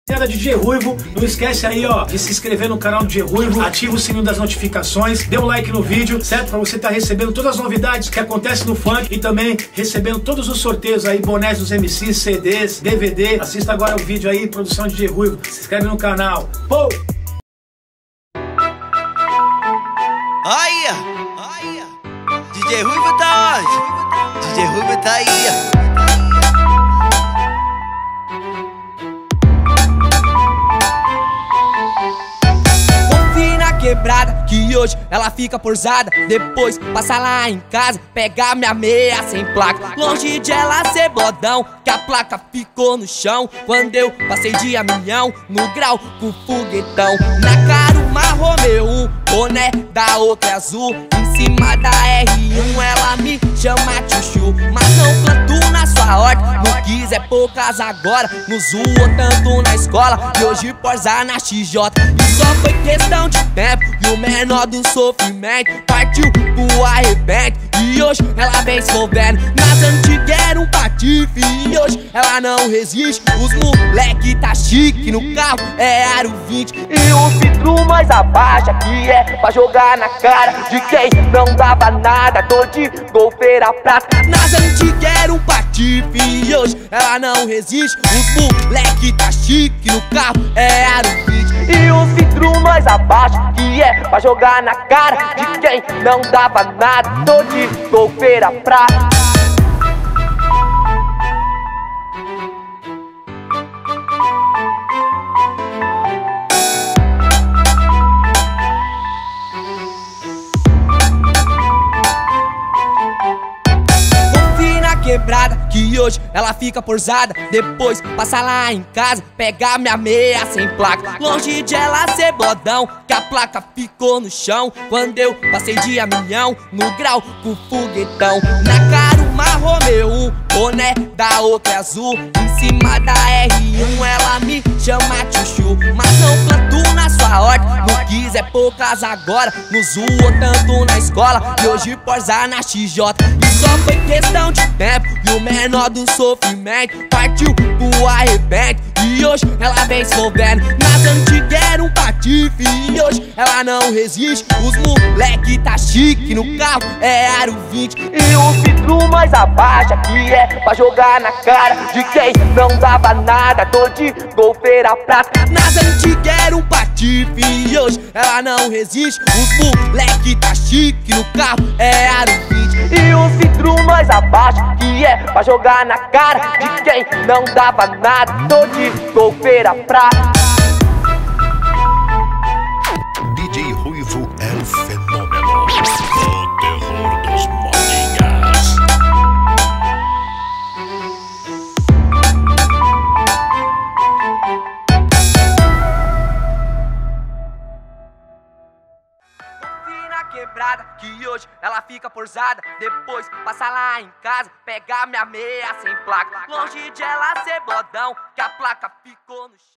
DJ Ruivo, não esquece aí, ó, de se inscrever no canal do DJ Ruivo, ativa o sininho das notificações, dê um like no vídeo, certo? Pra você estar recebendo todas as novidades que acontecem no funk e também recebendo todos os sorteios aí, bonés dos MCs, CDs, DVD. Assista agora o vídeo aí, produção de DJ Ruivo, se inscreve no canal. Pô! Olha, DJ Ruivo tá onde? DJ Ruivo tá aí, ó. Quebrada, que hoje ela fica porzada. Depois passa lá em casa, pega minha meia sem placa. Longe de ela ser bodão, que a placa ficou no chão. Quando eu passei de a milhão, no grau com foguetão. Na cara uma Romeo 1, boné da outra azul. Em cima da R1 ela me chama chuchu. Mas não planto na sua horta, não quis é poucas agora. Nos zoou tanto na escola, e hoje porza na XJ. E só foi questão de tempo, e o menor do sofrimento partiu pro arrebento. E hoje ela vem se envolvendo. Nas antigas era um patife, e hoje ela não resiste. Os moleque tá chique, no carro é aro 20. E o vidro mais abaixa, que é pra jogar na cara de quem não dava nada. Tô de golfeira prata. Nas antigas era um patife, e hoje ela não resiste. Os moleque tá chique, no carro é aro 20. E os vidros mais abaixo, que é pra jogar na cara de quem não dava nada. Tô de golfeira prata. Quebrada, que hoje ela fica porzada. Depois passa lá em casa, pega minha meia sem placa. Longe de ela ser bodão, que a placa ficou no chão. Quando eu passei de a milhão, no grau com foguetão. Na cara uma Romeo 1, boné da outra azul. Em cima da R1 ela me chama chuchu. Mas não planto na sua horta, não quis é poucas agora. Nos zoou tanto na escola, e hoje porza na XJ. E só foi questão de tempo, e o menor do sofrimento partiu pro arrebento. E hoje ela vem se envolvendo. Nas antigas era um patife, e hoje ela não resiste. Os moleque tá chique, no carro é aro 20. E o vidro mais abaixa, que é pra jogar na cara de quem não dava nada. Tô de golfeira prata. Nas antigas era um patife, e hoje ela não resiste. Os moleque tá chique, no carro é aro 20. E os vidros mais abaixo, que é pra jogar na cara de quem não dava nada. Tô de golfeira prata. DJ Ruivo é o fenômeno, o terror dos modinhas. Quebrada, que hoje ela fica porzada. Depois passa lá em casa, pega minha meia sem placa. Longe de ela ser bodão, que a placa ficou no chão.